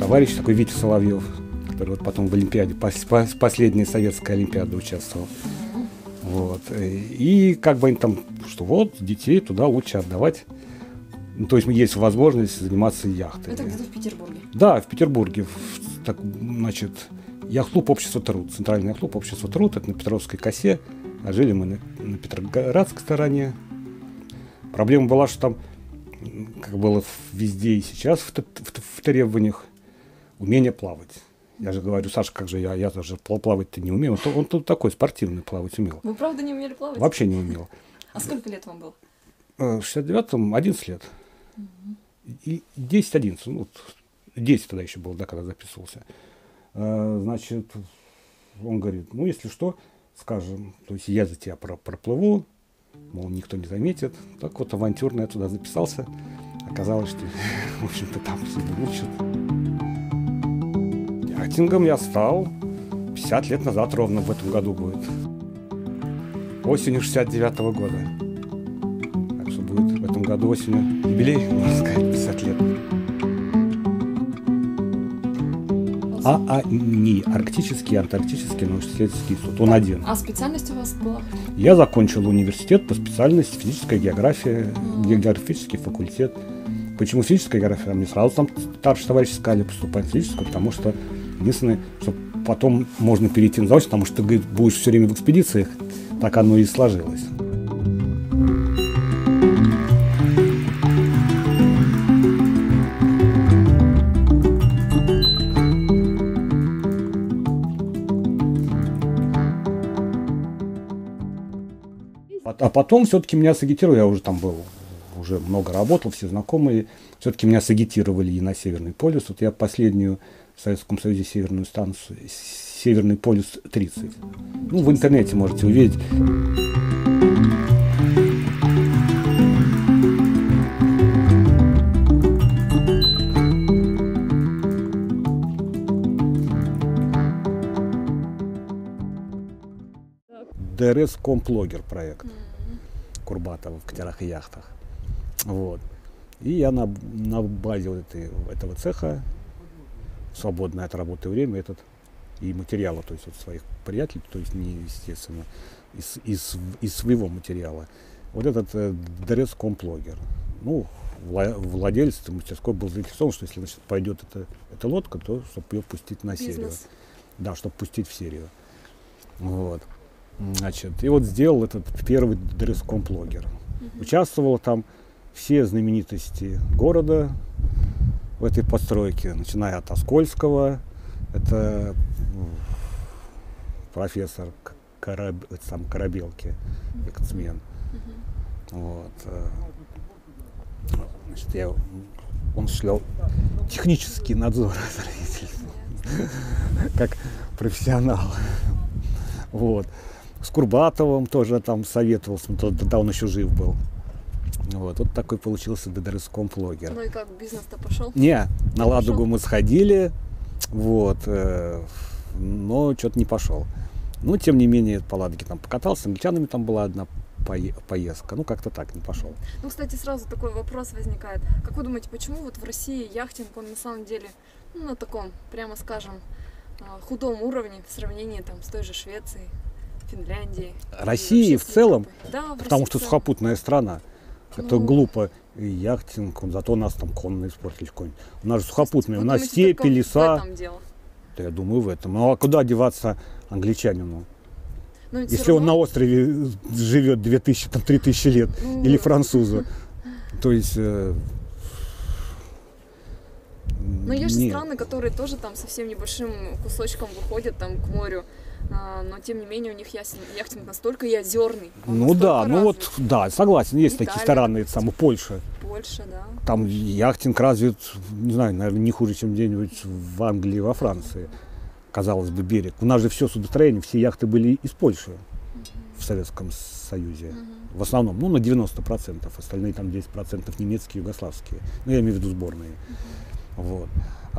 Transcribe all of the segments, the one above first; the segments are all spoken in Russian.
товарищ такой Витя Соловьев, который вот потом в Олимпиаде, последней советской Олимпиады участвовал. Вот. И как бы они там, что вот, детей туда лучше отдавать. Ну, то есть есть возможность заниматься яхтой. Это где-то в Петербурге? Да, в Петербурге. Значит, яхт-клуб «Общество Труд». Центральный яхт-клуб «Общество Труд». Это на Петровской косе. А жили мы на Петроградской стороне. Проблема была, что там, как было везде и сейчас в требованиях, умение плавать. Я же говорю, Саша, как же я даже плавать-то не умею. Он тут такой спортивный плавать умел. Вы правда не умели плавать? Вообще не умел. А сколько лет вам было? В 69-м 11 лет. И 10-11. Ну, 10 тогда еще было, да, когда записывался. Значит, он говорит, ну, если что, скажем, то есть я за тебя проплыву, мол, никто не заметит. Так вот авантюрно я туда записался. Оказалось, что, в общем-то, там все не учат. Яхтингом я стал 50 лет назад, ровно в этом году будет. Осенью 69-го года. Так что будет в этом году осенью юбилей, можно сказать, 50 лет. Не арктический, антарктический научно-исследовательский институт. Он один. А специальность у вас была? Я закончил университет по специальности физическая география, географический факультет. Почему физическая география? Мне сразу там старшие товарищи сказали поступать в физическую, потому что единственное, что потом можно перейти на заочно, потому что ты, говорит, будешь все время в экспедициях. Так оно и сложилось. А потом все-таки меня сагитировали, я уже там был, уже много работал, все знакомые, все-таки меня сагитировали и на Северный полюс. Вот я последнюю в Советском Союзе северную станцию, Северный полюс 30. Ну, в интернете можете увидеть. ДРС Комплогер проект Курбатова в катерах и яхтах. Вот. И я на базе вот этого цеха, свободное от работы время, и материала, то есть вот своих приятелей, то есть не естественно, из своего материала. Вот этот ДРС Комплогер. Ну, владелец этой мастерской был заинтересован, что если, значит, пойдет эта лодка, то чтобы ее пустить на серию. Да, чтобы пустить в серию. Вот. Значит, и вот сделал этот первый ДРС Комплогер. Участвовало там все знаменитости города в этой постройке, начиная от Оскольского, это профессор Корабелки, эксмен. Вот. Значит, он осуществлял технический надзор как профессионал. Вот. С Курбатовым тоже там советовался, тогда он еще жив был. Вот такой получился ДРС Комплогер. Ну и как, бизнес-то пошел? Не, на Ладогу мы сходили, вот, но что-то не пошел. Но, тем не менее, по Ладоге там покатался, с англичанами там была одна поездка, ну как-то так, не пошел. Ну, кстати, сразу такой вопрос возникает. Как вы думаете, почему вот в России яхтинг, он на самом деле, ну, на таком, прямо скажем, худом уровне в сравнении там с той же Швецией, Финляндией? России в целом, да, потому что сухопутная страна. Это глупо. Яхтинг, зато у нас там конные спорт или какой-нибудь. У нас же сухопутные, у нас степи, леса. Да, я думаю, в этом. Ну а куда деваться англичанину? Если он на острове живет 2000, там, 3000 лет, или французу. То есть... Но есть же страны, которые тоже там совсем небольшим кусочком выходят там к морю. Но тем не менее у них яхтинг настолько и озерный. Ну да, ну вот, да, согласен, есть Италия, такие страны, это самое Польша. Польша, да. Там яхтинг развит, не знаю, наверное, не хуже, чем где-нибудь в Англии, во Франции. Казалось бы, берег. У нас же все судостроение, все яхты были из Польши в Советском Союзе. В основном, ну, на 90%, остальные там 10% немецкие, югославские. Ну, я имею в виду сборные. Вот.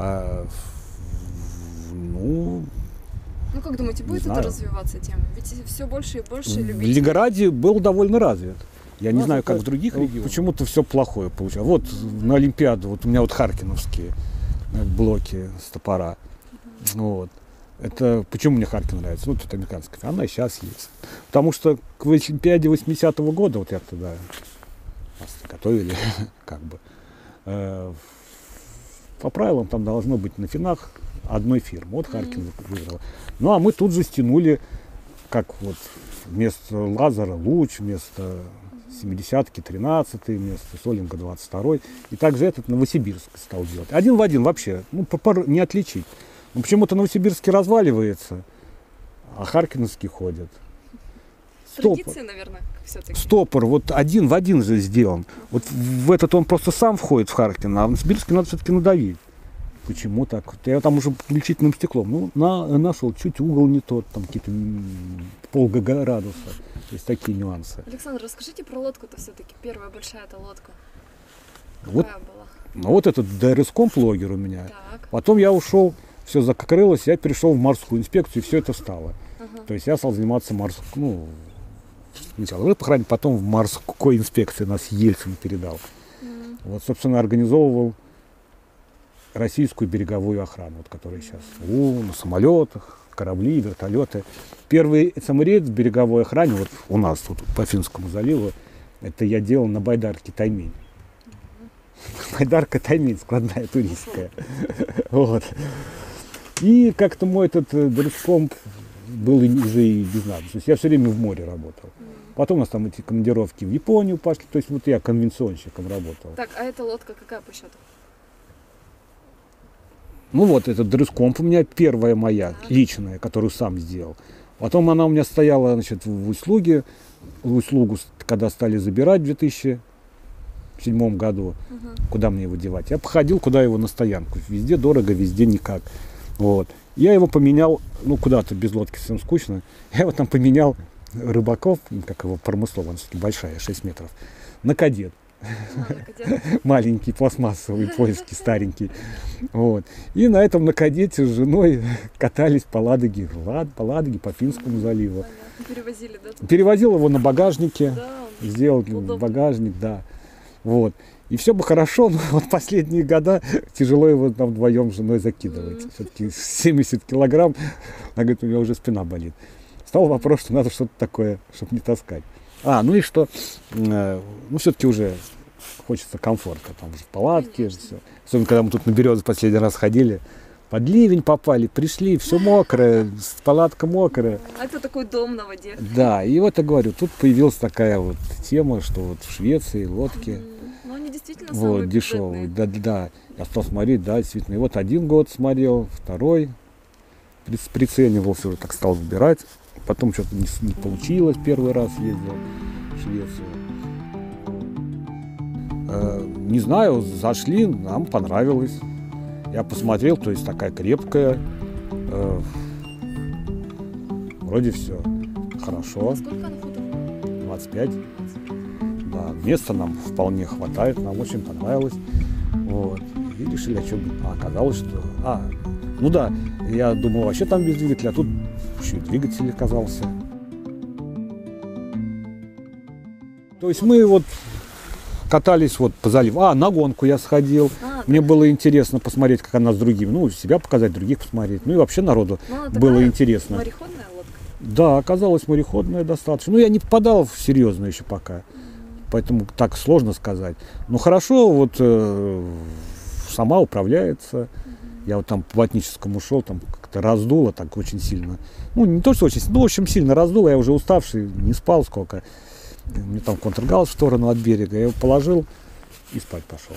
Ну, как думаете, будет это развиваться тема? Ведь все больше и больше любителей. В Ленинграде был довольно развит. Я не знаю, как в других регионах. Почему-то все плохое получалось. Вот на Олимпиаду, вот у меня вот харьковские. блоки с топора. Вот. Это почему мне Харьков нравится? Ну, тут американская. Она и сейчас есть. Потому что к Олимпиаде 80-го года, вот я туда нас готовили, как бы, по правилам там должно быть на финах одной фирмы. Вот Харьков выиграла. Ну, а мы тут же стянули, как вот вместо лазера луч, вместо 70-ки 13-й, вместо Солинга 22-й. И также этот Новосибирск стал делать. Один в один вообще, ну, не отличить. Но почему-то Новосибирский разваливается, а Харьковский ходит. Традиции, наверное, все-таки. Стопор, вот один в один же сделан. Вот в этот он просто сам входит в Харьков, а в Новосибирске надо все-таки надавить. Почему так? Я там уже увеличительным стеклом. Ну, нашел чуть угол не тот, там какие-то полградуса. То есть такие нюансы. Александр, расскажите про лодку-то все-таки. Первая большая эта лодка. Вот, какая была? ну вот этот ДРС-комплогер у меня. Так. Потом я ушел, все закрылось, я перешел в морскую инспекцию, и все это встало. Ага. То есть я стал заниматься морской, ну, сначала в рыбохране, потом в морской инспекции нас Ельцин передал. Вот, собственно, организовывал российскую береговую охрану, вот, которая сейчас на самолетах, корабли, вертолеты. Первый самый рейд в береговой охране, вот у нас тут по Финскому заливу, это я делал на байдарке Таймень. Байдарка Таймень, складная туристская. Вот. И как-то мой этот дресс-комп был уже и без надо. То есть я все время в море работал. Потом у нас там эти командировки в Японию пошли. То есть вот я конвенционщиком работал. Так, а эта лодка какая по счету? Ну вот, этот дресс-комп у меня первая моя, личная, которую сам сделал. Потом она у меня стояла, значит, в услуге. В услугу, когда стали забирать в 2007 году, куда мне его девать? Я походил, куда его на стоянку. Везде дорого, везде никак. Вот. Я его поменял, ну куда-то без лодки совсем скучно. Я его там поменял, рыбаков, как его промысловая, она все-таки большая, 6 метров, на кадет. Маленький, пластмассовый, польский, старенький. Вот. И на этом на кадете с женой катались по Ладоге, по Финскому заливу. Перевозили, да? Перевозил его на багажнике, Да, сделал багажник, да. Вот. И все бы хорошо, но вот последние года тяжело его там вдвоем с женой закидывать. Все-таки 70 килограмм, она говорит, у меня уже спина болит. Стал вопрос, что надо что-то такое, чтобы не таскать. Ну и что, ну все-таки уже хочется комфорта, там в палатке, все. Особенно, когда мы тут на Березы последний раз ходили, под ливень попали, пришли, все мокрое, палатка мокрая. А это такой дом на воде. Да, и вот я говорю, тут появилась такая вот тема, что вот в Швеции лодки, ну они действительно самые вот, дешевые, да. Я стал смотреть, да, действительно. И вот один год смотрел, второй, приценивался, уже так стал выбирать. Потом что-то не получилось, первый раз ездил в Швецию. Не знаю, зашли, нам понравилось. Я посмотрел, то есть такая крепкая. Вроде все хорошо. Сколько она футов? 25. Да, места нам вполне хватает, нам очень понравилось. Вот. И решили, оказалось, что... ну да, я думал, вообще там без двигателя, а тут еще и двигатель оказался. То есть мы вот катались вот по заливу. На гонку я сходил. Мне было интересно посмотреть, как она с другими. Ну, себя показать, других посмотреть. Ну и вообще народу было интересно. Мореходная лодка? Да, оказалась мореходная достаточно. Ну, я не попадал в серьезно еще пока. Поэтому так сложно сказать. Но хорошо, вот сама управляется. Я вот там по Ботническому шел, там как-то раздуло так очень сильно. Ну, не то, что очень сильно, но в общем сильно раздуло. Я уже уставший, не спал сколько. Мне там контргалс в сторону от берега. Я его положил и спать пошел.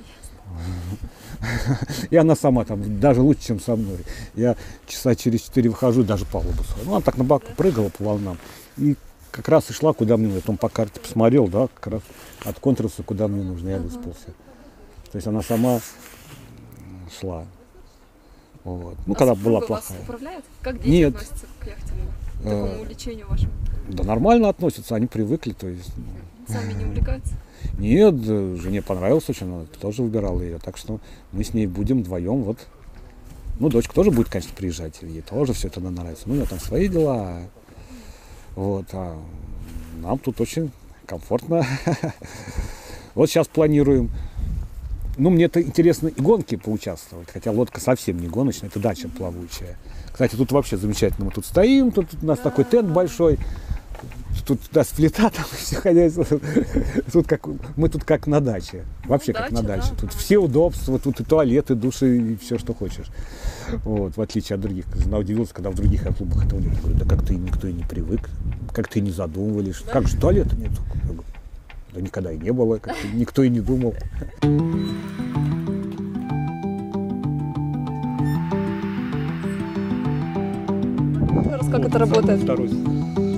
И она сама там, даже лучше, чем со мной. Я часа через 4 выхожу, даже палубу свою. Ну, она так на боку прыгала по волнам. И как раз и шла, куда мне нужно. Потом по карте посмотрел, да, как раз от контурса, куда мне нужно. Я выспался. То есть она сама шла. Вот. Ну, когда была плохая. Вас управляет? Как дети Нет. относятся к яхтингу? К такому увлечению вашему? Да нормально относятся, они привыкли. То есть, Сами не увлекаются? Нет, жене понравилось очень, она тоже выбирала ее. Так что мы с ней будем вдвоем. Вот. Ну, дочка тоже будет, конечно, приезжать. Ей тоже все это нравится. Ну, у нее там свои дела. Вот. А нам тут очень комфортно. Вот сейчас планируем Ну, мне это интересно и гонки поучаствовать, хотя лодка совсем не гоночная, это дача плавучая. Кстати, тут вообще замечательно, мы тут стоим, тут у нас такой тент большой, тут у нас плита, там все хозяйство. Мы тут как на даче, вообще как на даче. Да? Тут все удобства, тут и туалеты, души, и все, что хочешь. Вот, в отличие от других. Жена удивилась, когда в других клубах этого нет. Я говорю, да как-то никто и не привык, как-то и не задумывались. Да? Как же туалета нет? Да никогда и не было, как-то никто и не думал. Как это работает? Второй.